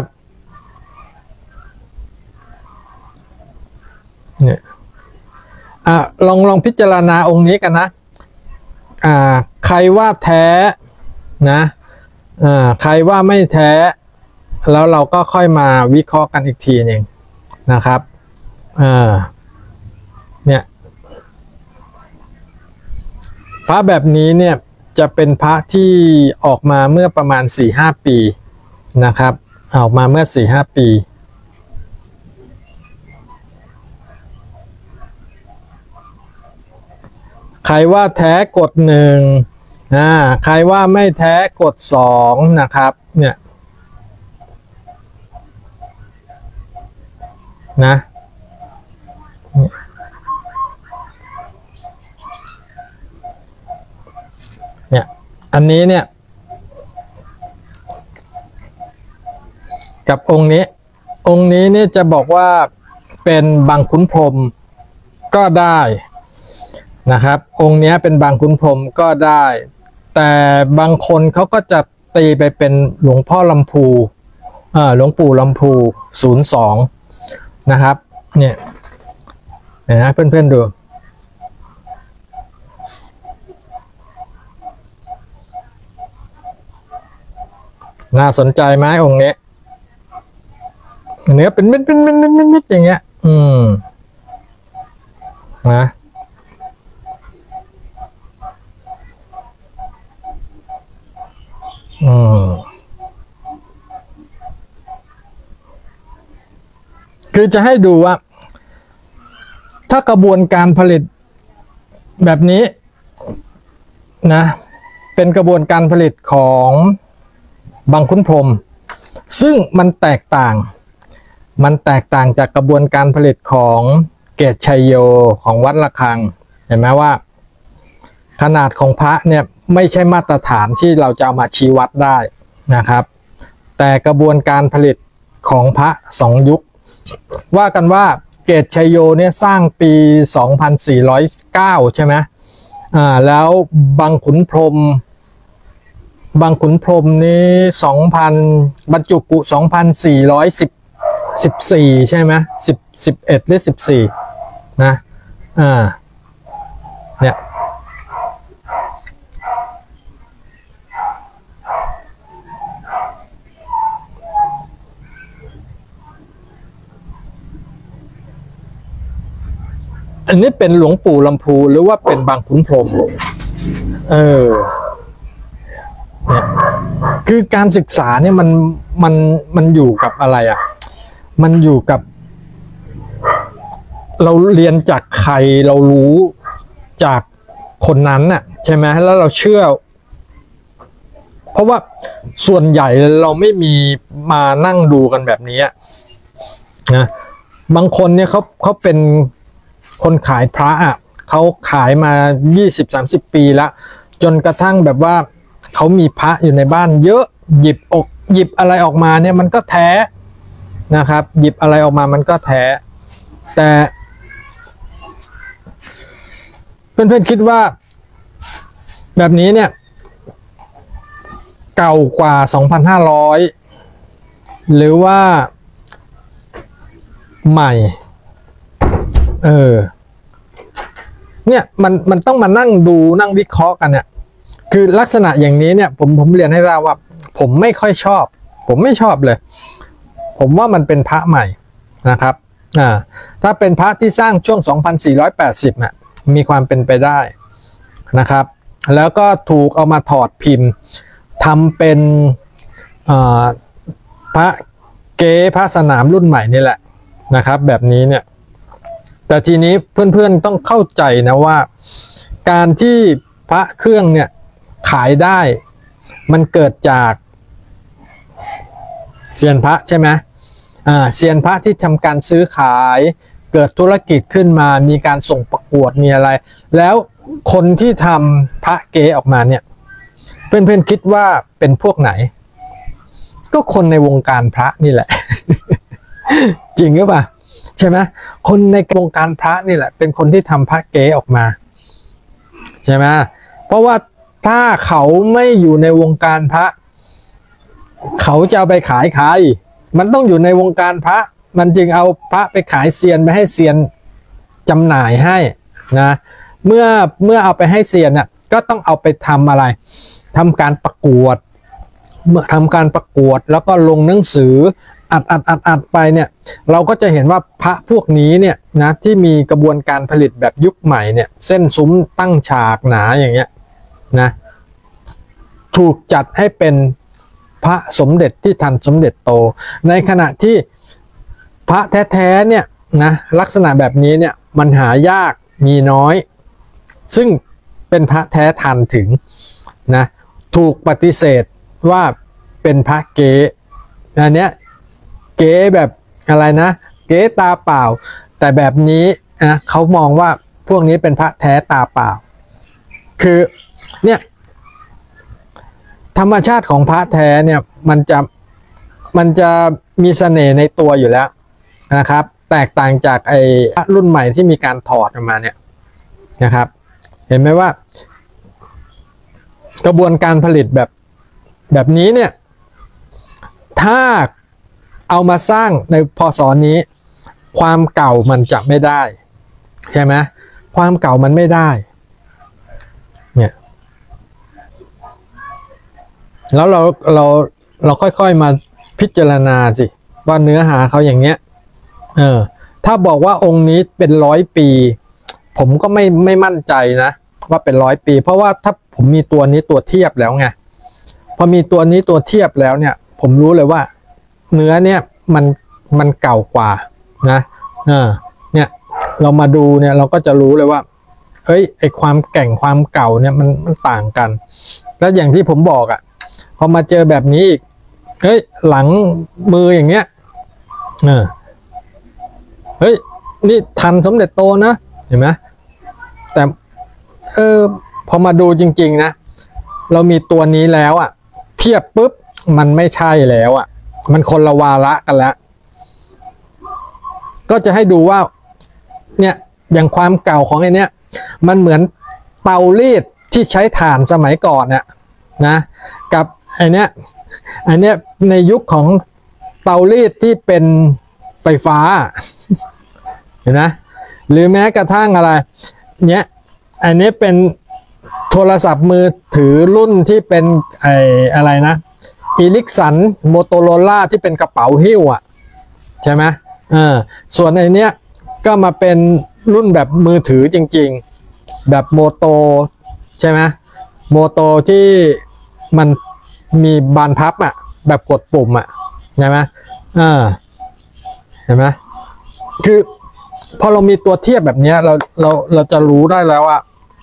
เนี่ยอ่ะลองลองพิจารณาองค์นี้กันนะอ่าใครว่าแท้นะอ่าใครว่าไม่แท้แล้วเราก็ค่อยมาวิเคราะห์กันอีกทีนึงนะครับอ่าเนี่ยพระแบบนี้เนี่ยจะเป็นพระที่ออกมาเมื่อประมาณ สี่ห้า ปีนะครับออกมาเมื่อ สี่ห้า ปีใครว่าแท้กดหนึ่งอ่าใครว่าไม่แท้กดสองนะครับเนี่ยนะเนี่ยอันนี้เนี่ยกับองค์นี้องค์นี้เนี่ยจะบอกว่าเป็นบางขุนพรหมก็ได้นะครับองค์นี้เป็นบางขุนพรหมก็ได้แต่บางคนเขาก็จะตีไปเป็นหลวงพ่อลำพูอ่าหลวงปู่ลำพูศูนย์สองนะครับเนี่ยนะเพื่อนๆดูน่าสนใจไหมองค์นี้เนื้อเป็นเม็ดเป็นเม็ดเม็ดอย่างเงี้ยอืมนะอืมคือจะให้ดูว่าถ้ากระบวนการผลิตแบบนี้นะเป็นกระบวนการผลิตของบางขุนพรหมซึ่งมันแตกต่างมันแตกต่างจากกระบวนการผลิตของเกศชัยโยของวัดระฆังเห็นไหมว่าขนาดของพระเนี่ยไม่ใช่มาตรฐานที่เราจะเอามาชี้วัดได้นะครับแต่กระบวนการผลิตของพระสองยุคว่ากันว่าเกศชัยโยเนี่ยสร้างปีสองพันสี่ร้อยเก้าใช่ไหมอ่าแล้วบางขุนพรหมบางขุนพรหมนี้สองพันบรรจุกุสองพันสี่ร้อยสิบ สิบสี่ใช่ไหมสิบ สิบเอ็ดหรือสิบสี่นะอ่าเนี่ยอันนี้เป็นหลวงปู่ลำพูหรือว่าเป็นบางขุนพรหมเออเนี่ยคือการศึกษาเนี่ยมันมันมันอยู่กับอะไรอ่ะมันอยู่กับเราเรียนจากใครเรารู้จากคนนั้นน่ะใช่ไหมแล้วเราเชื่อเพราะว่าส่วนใหญ่เราไม่มีมานั่งดูกันแบบนี้นะบางคนเนี่ยเขาเขาเป็นคนขายพระอ่ะเขาขายมา ยี่สิบสามสิบ ปีแล้วจนกระทั่งแบบว่าเขามีพระอยู่ในบ้านเยอะหยิบอกหยิบอะไรออกมาเนี่ยมันก็แท้นะครับหยิบอะไรออกมามันก็แท้แต่เพื่อนๆคิดว่าแบบนี้เนี่ยเก่ากว่า สองพันห้าร้อย หรือว่าใหม่เออเนี่ยมันมันต้องมานั่งดูนั่งวิเคราะห์กันเนี่ยคือลักษณะอย่างนี้เนี่ยผมผมเรียนให้ทราบว่าผมไม่ค่อยชอบผมไม่ชอบเลยผมว่ามันเป็นพระใหม่นะครับอ่าถ้าเป็นพระที่สร้างช่วง สองพันสี่ร้อยแปดสิบ น่ะมีความเป็นไปได้นะครับแล้วก็ถูกเอามาถอดพิมพ์ทำเป็นพระเก๊พระสนามรุ่นใหม่นี่แหละนะครับแบบนี้เนี่ยแต่ทีนี้เพื่อนๆต้องเข้าใจนะว่าการที่พระเครื่องเนี่ยขายได้มันเกิดจากเซียนพระใช่ไหมอ่าเซียนพระที่ทำการซื้อขายเกิดธุรกิจขึ้นมามีการส่งประกวดมีอะไรแล้วคนที่ทำพระเก๊ออกมาเนี่ยเพื่อนๆคิดว่าเป็นพวกไหนก็คนในวงการพระนี่แหละ จริงหรือเปล่าใช่ไหมคนในวงการพระนี่แหละเป็นคนที่ทำพระเก๊ออกมาใช่ไหมเพราะว่าถ้าเขาไม่อยู่ในวงการพระเขาจะเอาไปขายใครมันต้องอยู่ในวงการพระมันจึงเอาพระไปขายเซียนไปให้เซียนจำหน่ายให้นะเมื่อเมื่อเอาไปให้เซียนน่ะก็ต้องเอาไปทำอะไรทำการประกวดเมื่อทำการประกวดแล้วก็ลงหนังสืออัดอัดอัดอัดไปเนี่ยเราก็จะเห็นว่าพระพวกนี้เนี่ยนะที่มีกระบวนการผลิตแบบยุคใหม่เนี่ยเส้นซุ้มตั้งฉากหนาอย่างเงี้ยนะถูกจัดให้เป็นพระสมเด็จที่ทันสมเด็จโตในขณะที่พระแท้ๆเนี่ยนะลักษณะแบบนี้เนี่ยมันหายากมีน้อยซึ่งเป็นพระแท้ทันถึงนะถูกปฏิเสธว่าเป็นพระเก๊อันเนี้ยเก๊แบบอะไรนะเก๊ตาเปล่าแต่แบบนี้นะเขามองว่าพวกนี้เป็นพระแท้ตาเปล่าคือเนี่ยธรรมชาติของพระแท้เนี่ยมันจะมันจะมีเสน่ห์ในตัวอยู่แล้วนะครับแตกต่างจากไอ้รุ่นใหม่ที่มีการถอดออกมาเนี่ยนะครับเห็นไหมว่ากระบวนการผลิตแบบแบบนี้เนี่ยถ้าเอามาสร้างในพ.ศ.นี้ความเก่ามันจะไม่ได้ใช่ไหมความเก่ามันไม่ได้เนี่ยแล้วเราเราเราค่อยๆมาพิจารณาสิว่าเนื้อหาเขาอย่างเงี้ยเออถ้าบอกว่าองค์นี้เป็นร้อยปีผมก็ไม่ไม่มั่นใจนะว่าเป็นร้อยปีเพราะว่าถ้าผมมีตัวนี้ตัวเทียบแล้วไงพอมีตัวนี้ตัวเทียบแล้วเนี่ยผมรู้เลยว่าเนื้อเนี่ยมันมันเก่ากว่านะเออเนี่ยเรามาดูเนี่ยเราก็จะรู้เลยว่าเฮ้ยไอความแก่งความเก่าเนี่ยมันมันต่างกันแล้วอย่างที่ผมบอกอ่ะพอมาเจอแบบนี้อีกเฮ้ยหลังมืออย่างเงี้ยเออเฮ้ยนี่ทันสมเด็จโตนะเห็นไหมแต่เออพอมาดูจริงๆนะเรามีตัวนี้แล้วอ่ะเทียบปุ๊บมันไม่ใช่แล้วอ่ะมันคนละวาระกันแล้วก็จะให้ดูว่าเนี่ยอย่างความเก่าของไอ้นี่มันเหมือนเตารีดที่ใช้ถ่านสมัยก่อนเนี่ยนะกับไอ้นี่ไอ้นี่ในยุคของเตารีดที่เป็นไฟฟ้าเห็นไหมหรือแม้กระทั่งอะไรเนี้ยอันนี้เป็นโทรศัพท์มือถือรุ่นที่เป็นไออะไรนะอีลิกสันโมโตโรล่าที่เป็นกระเป๋าหิ้วอ่ะใช่ไหมเออส่วนไอเนี้ยก็มาเป็นรุ่นแบบมือถือจริงๆแบบโมโตใช่ไหมโมโตที่มันมีบานพับอ่ะแบบกดปุ่มอ่ะใช่ไหมเออเห็นไหมคือพอเรามีตัวเทียบแบบนี้เราเราเราจะรู้ได้แล้วว่า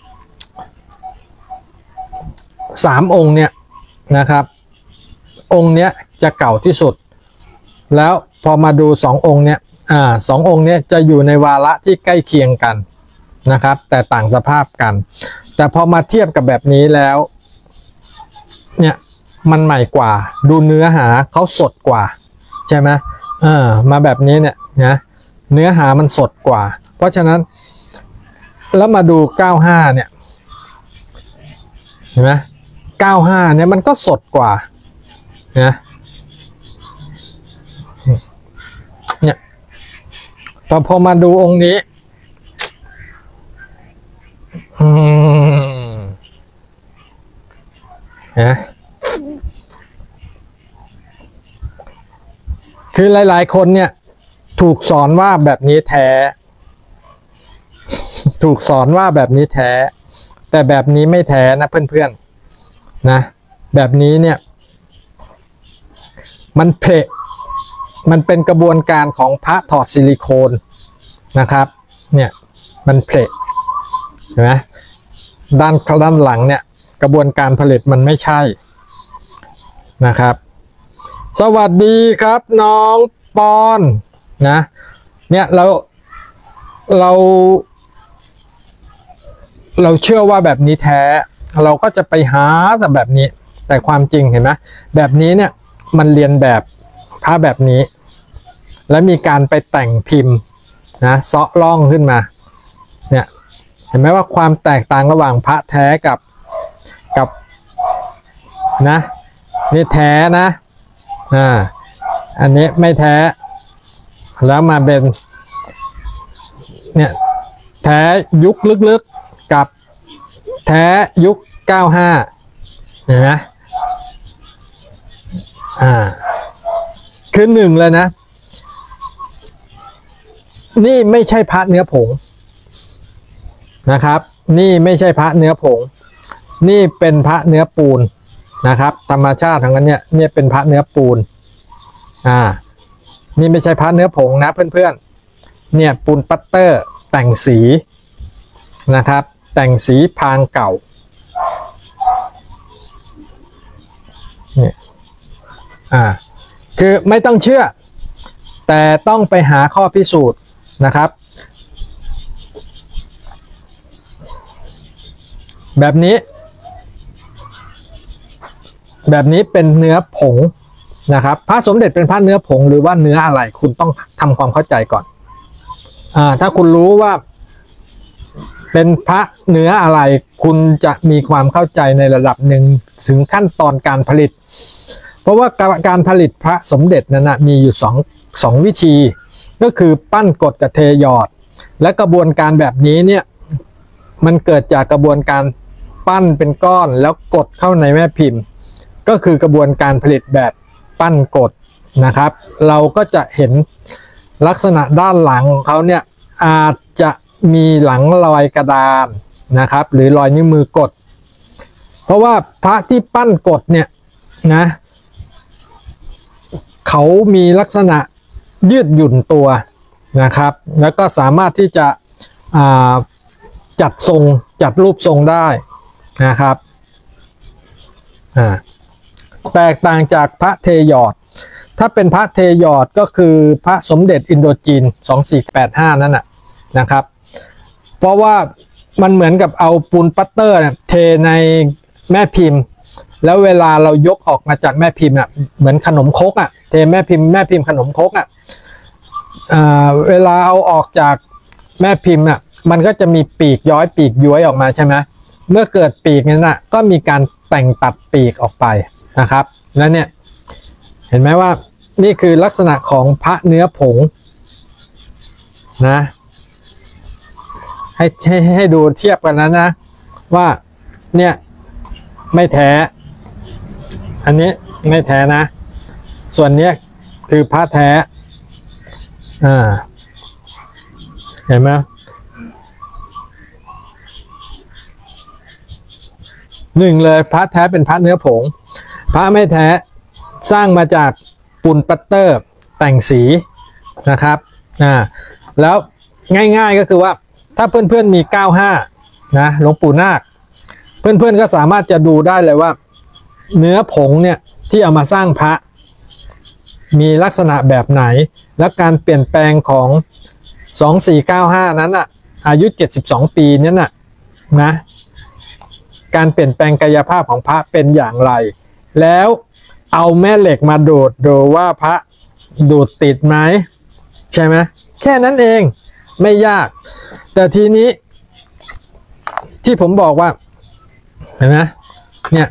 สามองค์เนี่ยนะครับองค์เนี้ยจะเก่าที่สุดแล้วพอมาดูสององค์เนี้ยอ่าสององค์เนี้ยจะอยู่ในวาระที่ใกล้เคียงกันนะครับแต่ต่างสภาพกันแต่พอมาเทียบกับแบบนี้แล้วเนี่ยมันใหม่กว่าดูเนื้อหาเขาสดกว่าใช่ไหมเออมาแบบนี้เนี่ยนะเนื้อหามันสดกว่าเพราะฉะนั้นแล้วมาดูเก้าห้าเนี่ยเห็นไหมเก้าห้าเนี่ยมันก็สดกว่านะเนี่ยพอพอมาดูองค์นี้อืมนะคือหลายๆคนเนี่ยถูกสอนว่าแบบนี้แท้ถูกสอนว่าแบบนี้แท้แต่แบบนี้ไม่แท้นะเพื่อนๆนะแบบนี้เนี่ยมันเพะมันเป็นกระบวนการของพระถอดซิลิโคนนะครับเนี่ยมันเพะเห็นไหมด้านด้านหลังเนี่ยกระบวนการผลิตมันไม่ใช่นะครับสวัสดีครับน้องปอนนะเนี่ยเราเราเราเชื่อว่าแบบนี้แท้เราก็จะไปหาแต่แบบนี้แต่ความจริงเห็นไหมแบบนี้เนี่ยมันเรียนแบบผ้าแบบนี้และมีการไปแต่งพิมพ์นะเซาะล่องขึ้นมาเนี่ยเห็นไหมว่าความแตกต่างระหว่างพระแท้กับกับนะนี่แท้นะอ่าอันนี้ไม่แท้แล้วมาเป็นเนี่ยแท้ยุคลึกๆกับแท้ยุคเก้าห้าเห็นไหมอ่าคือหนึ่งเลยนะนี่ไม่ใช่พระเนื้อผงนะครับนี่ไม่ใช่พระเนื้อผงนี่เป็นพระเนื้อปูนนะครับธรรมชาติของมันเนี่ยเนี่ยเป็นพระเนื้อปูนอ่านี่ไม่ใช่พระเนื้อผงนะเพื่อนๆเนี่ยปูนปัตเตอร์แต่งสีนะครับแต่งสีพางเก่าเนี่ยอ่าคือไม่ต้องเชื่อแต่ต้องไปหาข้อพิสูจน์นะครับแบบนี้แบบนี้เป็นเนื้อผงนะครับพระสมเด็จเป็นพระเนื้อผงหรือว่าเนื้ออะไรคุณต้องทำความเข้าใจก่อนอ่าถ้าคุณรู้ว่าเป็นพระเนื้ออะไรคุณจะมีความเข้าใจในระดับหนึ่งถึงขั้นตอนการผลิตเพราะว่าการผลิตพระสมเด็จนั้นนะมีอยู่สองสองวิธีก็คือปั้นกดกับเทหยอดและกระบวนการแบบนี้เนี่ยมันเกิดจากกระบวนการปั้นเป็นก้อนแล้วกดเข้าในแม่พิมพ์ก็คือกระบวนการผลิตแบบปั้นกดนะครับเราก็จะเห็นลักษณะด้านหลังของเขาเนี่ยอาจจะมีหลังรอยกระดานนะครับหรือรอยนิ้วมือกดเพราะว่าพระที่ปั้นกดเนี่ยนะเขามีลักษณะยืดหยุ่นตัวนะครับแล้วก็สามารถที่จะจัดทรงจัดรูปทรงได้นะครับอ่าแตกต่างจากพระเทหยอดถ้าเป็นพระเทหยอดก็คือพระสมเด็จอินโดจีนสองสี่แปดห้านั่นน่ะนะครับเพราะว่ามันเหมือนกับเอาปูนปัตเตอร์เนี่ยเทในแม่พิมพ์แล้วเวลาเรายกออกมาจากแม่พิมพ์อ่ะเหมือนขนมครกอ่ะเทแม่พิมพ์แม่พิมพ์ขนมครกอ่ะเวลาเอาออกจากแม่พิมพ์อ่ะมันก็จะมีปีกย้อยปีกย้วยออกมาใช่ไหมเมื่อเกิดปีกนั้นน่ะก็มีการแต่งตัดปีกออกไปนะครับแล้วเนี่ยเห็นไหมว่านี่คือลักษณะของพระเนื้อผงนะให้ให้ให้ดูเทียบกันนั้นนะว่าเนี่ยไม่แท้อันนี้ไม่แท้นะส่วนเนี้ยคือพระแท้อ่าเห็นไหมหนึ่งเลยพระแท้เป็นพระเนื้อผงพระไม่แท้สร้างมาจากปูนปัตเตอร์แต่งสีนะครับอ่าแล้วง่ายๆก็คือว่าถ้าเพื่อนๆมีเก้าห้านะหลวงปู่นาคเพื่อนๆก็สามารถจะดูได้เลยว่าเนื้อผงเนี่ยที่เอามาสร้างพระมีลักษณะแบบไหนและการเปลี่ยนแปลงของสองสี่เก้าห้านั้นอ่ะอายุเจ็ดสิบสองปีนั้นน่ะนะการเปลี่ยนแปลงกายภาพของพระเป็นอย่างไรแล้วเอาแม่เหล็กมาดูดดูว่าพระดูดติดไหมใช่ไหมแค่นั้นเองไม่ยากแต่ทีนี้ที่ผมบอกว่าเห็นไหมเนี่ย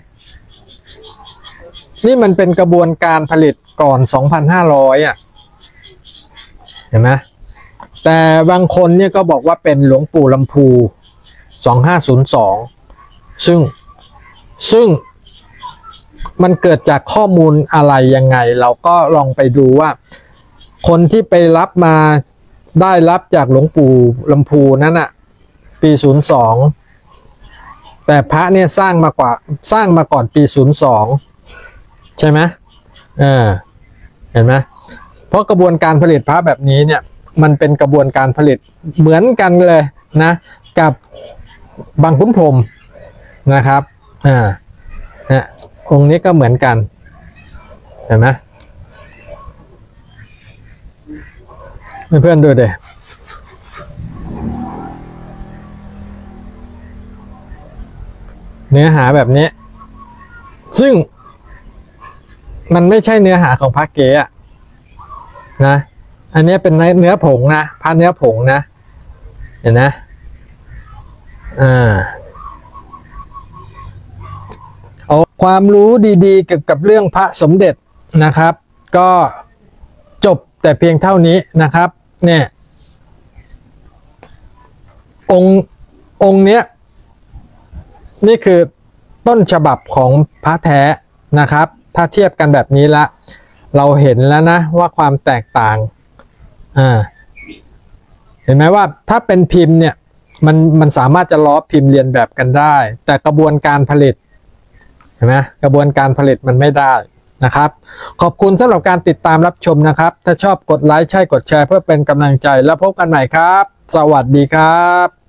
นี่มันเป็นกระบวนการผลิตก่อน สองพันห้าร้อย อ่ะเห็นไหมแต่บางคนเนี่ยก็บอกว่าเป็นหลวงปู่ลำพูสองห้าศูนย์สองซึ่งซึ่งมันเกิดจากข้อมูลอะไรยังไงเราก็ลองไปดูว่าคนที่ไปรับมาได้รับจากหลวงปู่ลำพูนั้นอ่ะปีศูนย์สองแต่พระเนี่ยสร้างมากว่าสร้างมาก่อนปีศูนย์สองใช่ไหมเออเห็นไหมเพราะกระบวนการผลิตพระแบบนี้เนี่ยมันเป็นกระบวนการผลิตเหมือนกันเลยนะกับบางขุนพรหมนะครับอ่าเนี่ยองค์นี้ก็เหมือนกันเห็นไหมเพื่อนๆดูดิเนื้อหาแบบนี้ซึ่งมันไม่ใช่เนื้อหาของพระเก๋อะนะอันนี้เป็นเนื้อผงนะพระเนื้อผงนะเห็นนะอ่าเอาความรู้ดีๆเกี่ยวกับเรื่องพระสมเด็จนะครับก็จบแต่เพียงเท่านี้นะครับเนี่ยองค์องค์เนี้ยนี่คือต้นฉบับของพระแท้นะครับถ้าเทียบกันแบบนี้ละเราเห็นแล้วนะว่าความแตกต่างอ่าเห็นไหมว่าถ้าเป็นพิมพ์เนี่ยมันมันสามารถจะล้อพิมพ์เรียนแบบกันได้แต่กระบวนการผลิตเห็นไหมกระบวนการผลิตมันไม่ได้นะครับขอบคุณสำหรับการติดตามรับชมนะครับถ้าชอบกดไลค์ใช่กดแชร์เพื่อเป็นกำลังใจแล้วพบกันใหม่ครับสวัสดีครับ